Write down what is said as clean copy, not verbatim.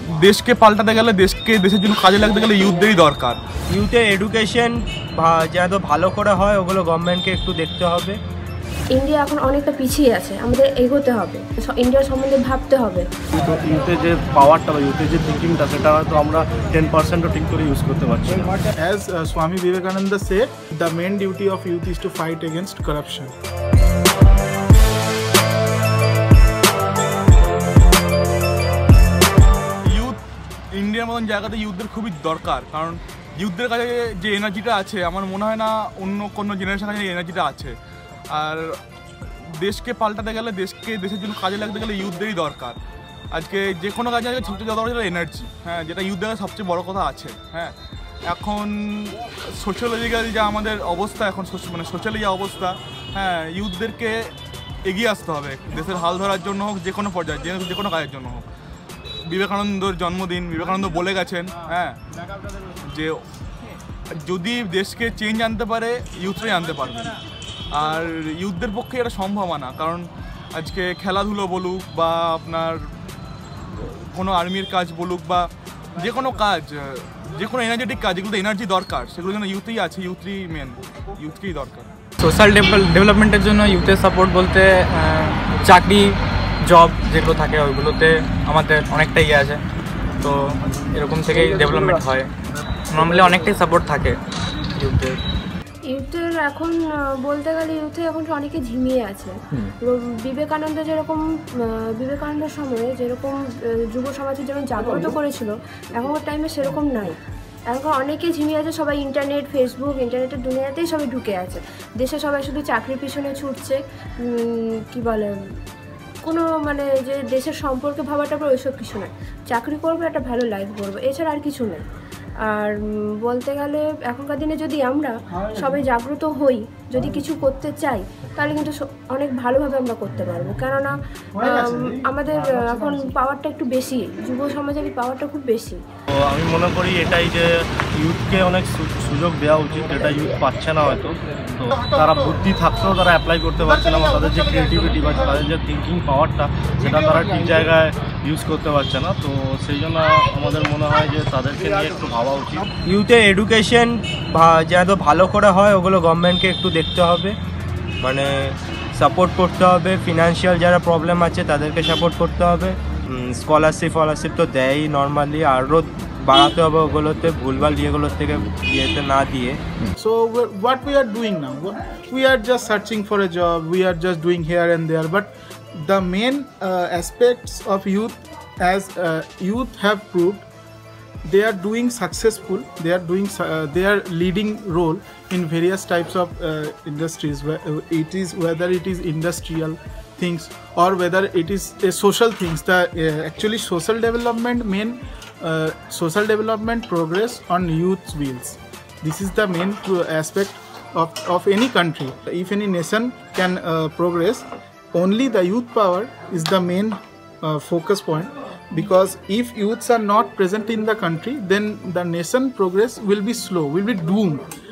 দেশকে পাল্টাতে গেলে দেশের জন্য কাজে লাগতে গেলে ইউথদেরই দরকার। ইউথের এডুকেশন যেন ভালো করে হয় ওগুলো গভর্নমেন্টকে একটু দেখতে হবে। ইন্ডিয়া এখন অনেকটা পিছিয়ে আছে, আমাদের এগোতে হবে, ইন্ডিয়ার সম্বন্ধে ভাবতে হবে। ইউথের যে পাওয়ারটা বা ইউথের যে থিঙ্কিংটা সেটা হয়তো আমরা 10%ও ঠিক করে ইউজ করতে পারছি না। As Swami Vivekananda said, the main duty of youth is to fight against corruption. ইন্ডিয়ার মতন জায়গাতে ইউথদের খুবই দরকার, কারণ ইউথদের কাছে যে এনার্জিটা আছে আমার মনে হয় না অন্য কোনো জেনারেশনের কাছে এনার্জিটা আছে। আর দেশকে পাল্টাতে গেলে দেশের জন্য কাজে লাগতে গেলে ইউথদেরই দরকার। আজকে যে কোনো কাজে সবচেয়ে দরকার হলো এনার্জি, হ্যাঁ, যেটা ইউথদের কাছে সবচেয়ে বড় কথা আছে। হ্যাঁ, এখন সোশ্যালজিক্যাল যা আমাদের অবস্থা, এখন মানে সোশ্যালি যা অবস্থা, হ্যাঁ, ইউথদেরকে এগিয়ে আসতে হবে দেশের হাল ধরার জন্য হোক, যে কোনো পর্যায়ে যে কোনো কাজের জন্য হোক। বিবেকানন্দর জন্মদিন, বিবেকানন্দ বলে গেছেন, হ্যাঁ, যে যদি দেশকে চেঞ্জ আনতে পারে ইউথরাই আনতে পারবে। আর ইউথদের পক্ষে এটা সম্ভব না, কারণ আজকে খেলাধুলো বলুক বা আপনার কোনো আর্মির কাজ বলুক বা যে কোনো কাজ, যে কোনো এনার্জেটিক কাজ, যেগুলো এনার্জি দরকার সেগুলো যেন ইউথই আছে, ইউথকেই দরকার। সোশ্যাল ডেভেলপমেন্টের জন্য ইউথের সাপোর্ট বলতে চাকরি, জব যেগুলো থাকে ওইগুলোতে আমাদের অনেকটাই ইয়ে আছে, তো এরকম থেকেই ডেভেলপমেন্ট হয়। নর্মালি অনেকটাই সাপোর্ট থাকে ইউথের এখন বলতে গেলে ইউথে এখন অনেকে ঝিমিয়ে আছে। বিবেকানন্দের সময়ে যেরকম যুব সমাজের যেমন জাগ্রত করেছিল, এখনকার টাইমে সেরকম নাই। এখন অনেকে ঝিমিয়ে আছে, সবাই ইন্টারনেট, ফেসবুক, ইন্টারনেটের দুনিয়াতেই সবাই ঢুকে আছে। দেশে সবাই শুধু চাকরির পিছনে ছুটছে, কি বলে, কোনো মানে যে দেশের সম্পর্কে ভাবাটা ওইসব কিছু নয়। চাকরি করবো, একটা ভালো লাইফ করবো, এছাড়া আর কিছু নেই। আর বলতে গেলে এখনকার দিনে যদি আমরা সবাই জাগ্রত হই, যদি কিছু করতে চাই, তাহলে কিন্তু অনেক ভালোভাবে আমরা করতে পারবো। কেননা আমাদের এখন পাওয়ারটা একটু বেশি, যুব সমাজের পাওয়ারটা খুব বেশি। তো আমি মনে করি এটাই যে ইউথকে অনেক সুযোগ দেওয়া উচিত, যেটা ইউথ পাচ্ছে না হয়তো। তো তারা বুদ্ধি থাকতেও তারা অ্যাপ্লাই করতে পারছে না, বা তাদের যে ক্রিয়েটিভিটি বা তাদের যে থিঙ্কিং পাওয়ারটা সেটা তারা ঠিক জায়গায় ইউজ করতে পারছে না। তো সেই জন্য আমাদের মনে হয় যে তাদেরকে নিয়ে একটু ভাবা উচিত। ইউথের এডুকেশন যেন ভালো করে হয় ওগুলো গভর্নমেন্টকে একটু দেখতে হবে, মানে সাপোর্ট করতে হবে। ফিনান্সিয়াল যারা প্রবলেম আছে তাদেরকে সাপোর্ট করতে হবে। স্কলারশিপ তো দেয়ই নর্মালি, আরও বাড়াতে হবে ওগুলোতে, ভুলভাল ইয়েগুলোর থেকে ইয়েতে না দিয়ে। So what we are doing now, we are just searching for a job, we are just doing here and there, but the main aspects of youth, as youth have proved, they are doing successful, they are leading role in various types of industries, whether it is industrial things or whether it is social things. The actually social development progress on youth's wheels. This is the main aspect of any country. If any nation can progress, only the youth power is the main focus point. Because if youths are not present in the country, then the nation progress will be slow, will be doomed.